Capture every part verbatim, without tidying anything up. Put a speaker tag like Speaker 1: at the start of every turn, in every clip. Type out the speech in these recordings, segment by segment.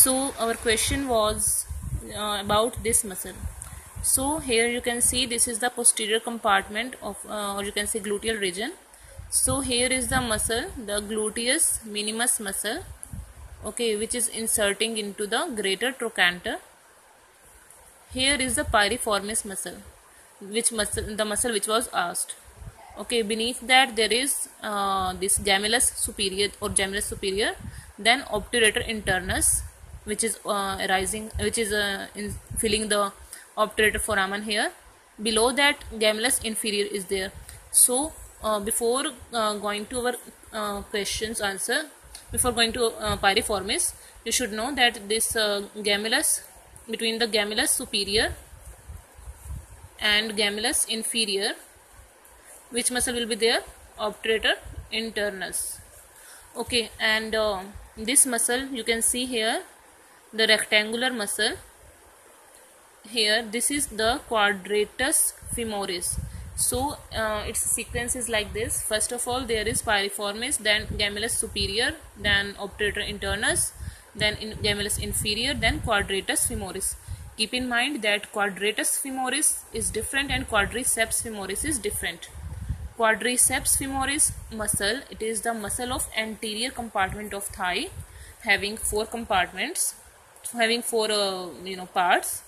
Speaker 1: So our question was uh, about this muscle. So here you can see this is the posterior compartment of uh, or you can say gluteal region. So here is the muscle, the gluteus minimus muscle, okay, which is inserting into the greater trochanter. Here is the piriformis muscle, which muscle the muscle which was asked. Okay, beneath that there is uh, this gemellus superior or gemellus superior, then obturator internus, which is uh, arising, which is uh, in filling the obturator foramen here. Below that gemellus inferior is there. So uh, before uh, going to our uh, questions answer, before going to uh, piriformis, you should know that this uh, gemellus, between the gemellus superior and gemellus inferior, which muscle will be there? Obturator internus. Okay, and uh, this muscle you can see here, the rectangular muscle here, this is the quadratus femoris. So uh, its sequence is like this. First of all there is piriformis, then gemellus superior, then obturator internus, then in gemellus inferior, then quadratus femoris. Keep in mind that quadratus femoris is different and quadriceps femoris is different. Quadriceps femoris muscle, it is the muscle of anterior compartment of thigh, having four compartments, having four uh, you know parts.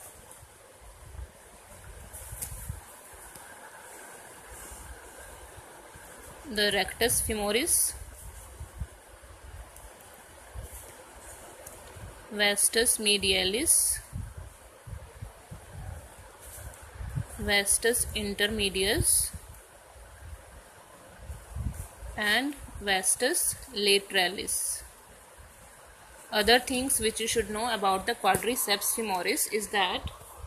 Speaker 1: The rectus femoris, vastus medialis, vastus intermedius, and vastus lateralis. Other things which you should know about the quadriceps femoris is that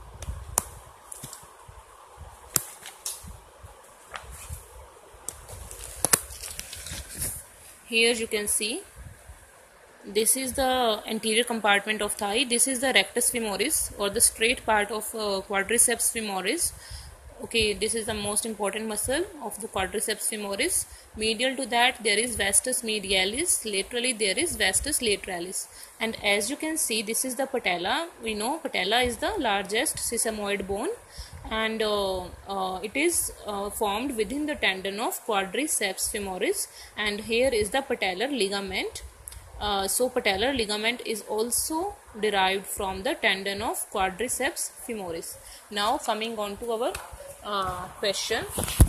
Speaker 1: here you can see this is the anterior compartment of thigh, this is the rectus femoris or the straight part of uh, quadriceps femoris. Okay, this is the most important muscle of the quadriceps femoris. Medial to that there is vastus medialis, laterally there is vastus lateralis. And as you can see, this is the patella. We know patella is the largest sesamoid bone, and uh, uh, it is uh, formed within the tendon of quadriceps femoris, and here is the patellar ligament. Uh, so patellar ligament is also derived from the tendon of quadriceps femoris. Now coming on to our uh, question.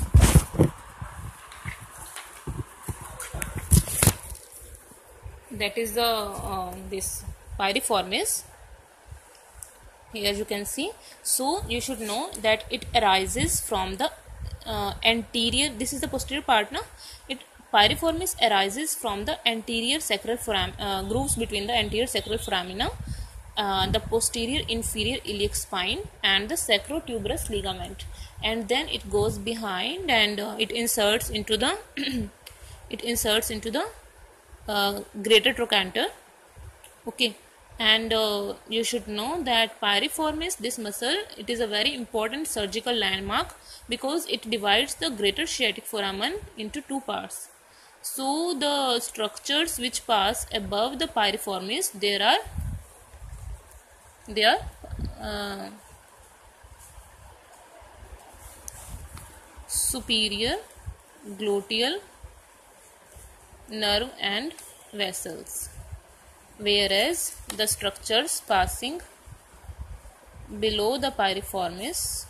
Speaker 1: That is the uh, this piriformis. Here you can see. So you should know that it arises from the uh, anterior. This is the posterior part, na? It piriformis arises from the anterior sacral foramen, uh, grooves between the anterior sacral foramina, uh, the posterior inferior iliac spine, and the sacrotuberous ligament, and then it goes behind and uh, it inserts into the it inserts into the uh, greater trochanter. Okay, and uh, you should know that piriformis, this muscle, it is a very important surgical landmark because it divides the greater sciatic foramen into two parts. So the structures which pass above the piriformis, there are they are uh, superior gluteal nerve and vessels, whereas the structures passing below the piriformis,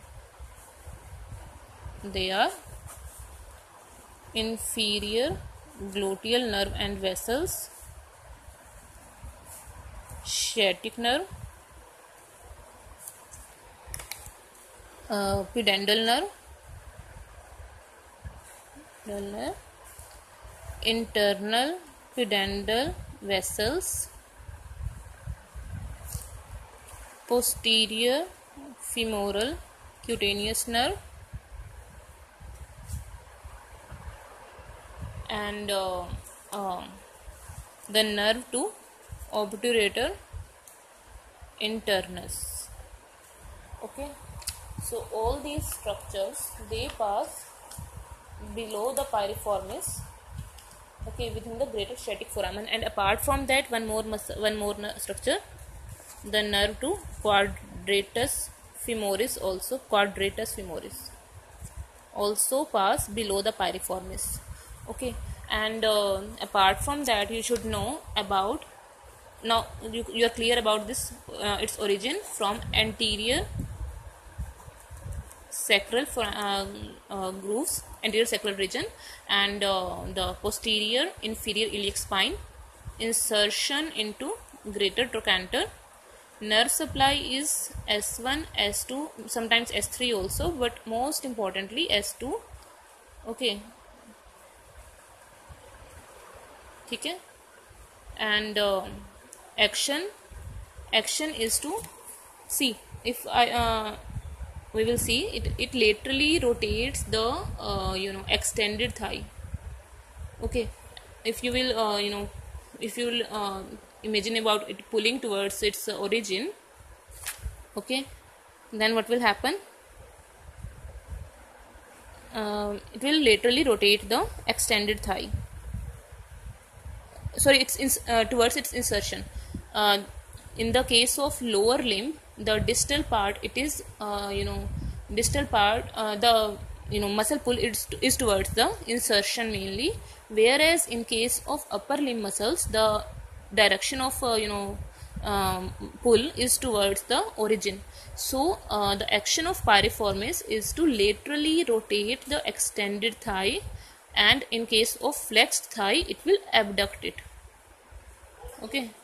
Speaker 1: they are inferior gluteal nerve and vessels, sciatic nerve, uh, pudendal nerve, nerve, internal pudendal vessels, posterior femoral cutaneous nerve, and uh, uh, the nerve to obturator internus. Okay, so all these structures, they pass below the piriformis okay, within the greater sciatic foramen. And apart from that, one more muscle, one more structure, the nerve to quadratus femoris, also quadratus femoris, also pass below the piriformis. Okay, and uh, apart from that, you should know about, now you, you are clear about this, uh, its origin from anterior sacral for uh, uh, grooves, anterior sacral region, and uh, the posterior inferior iliac spine, insertion into greater trochanter. Nerve supply is S one, S two, sometimes S three also, but most importantly S two. Okay, ठीक है, and uh, action action is to see, if I uh, we will see it, it laterally rotates the uh, you know extended thigh. Okay, if you will uh, you know if you will uh, imagine about it pulling towards its uh, origin, okay, then what will happen, uh, it will laterally rotate the extended thigh, sorry, it's in, uh, towards its insertion. Uh, in the case of lower limb, the distal part, it is uh, you know distal part, uh, the you know muscle pull is, is towards the insertion mainly, whereas in case of upper limb muscles, the direction of uh, you know um, pull is towards the origin. So uh, the action of piriformis is to laterally rotate the extended thigh, and in case of flexed thigh, it will abduct it. Okay.